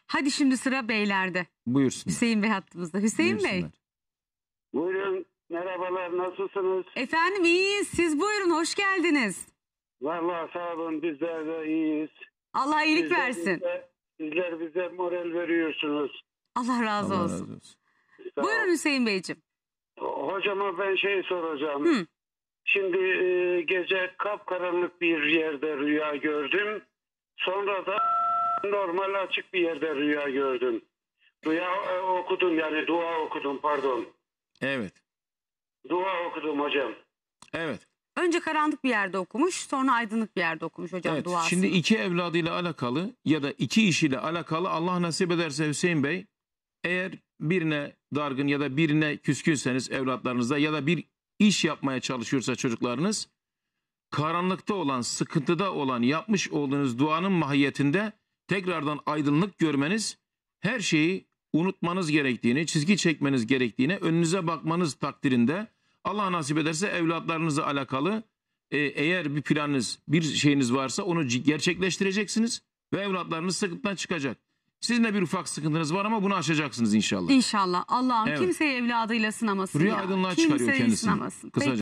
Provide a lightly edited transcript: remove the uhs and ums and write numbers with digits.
Hadi şimdi sıra beylerde. Buyursun. Hüseyin Bey hattımızda. Hüseyin Bey. Buyurun, merhabalar, nasılsınız? Efendim iyiyiz. Siz buyurun, hoş geldiniz. Vallahi sağ olun, bizler de iyiyiz. Allah iyilik versin. Sizler bize moral veriyorsunuz. Allah razı Allah olsun. razı olsun. Sağ ol. Buyurun Hüseyin Beyciğim. Hocama ben soracağım. Hı. Şimdi gece kapkaranlık bir yerde rüya gördüm. Sonra da normal açık bir yerde rüya gördüm. Rüya okudum, yani dua okudum, pardon. Evet. Dua okudum hocam. Evet. Önce karanlık bir yerde okumuş, sonra aydınlık bir yerde okumuş hocam Evet. duasını. Şimdi iki evladıyla alakalı ya da iki işiyle alakalı Allah nasip ederse Hüseyin Bey, eğer birine dargın ya da birine küskünseniz evlatlarınızda ya da bir iş yapmaya çalışıyorsa çocuklarınız, karanlıkta olan, sıkıntıda olan yapmış olduğunuz duanın mahiyetinde tekrardan aydınlık görmeniz, her şeyi unutmanız gerektiğini, çizgi çekmeniz gerektiğini, önünüze bakmanız takdirinde Allah nasip ederse evlatlarınızla alakalı eğer bir planınız, bir şeyiniz varsa onu gerçekleştireceksiniz ve evlatlarınız sıkıntıdan çıkacak. Sizin de bir ufak sıkıntınız var ama bunu aşacaksınız inşallah. İnşallah. Allah'ım Evet. kimseyi evladıyla sınamasın Rüya ya. aydınlığa çıkarıyor Kimseyi kendisini. sınamasın. Kısaca.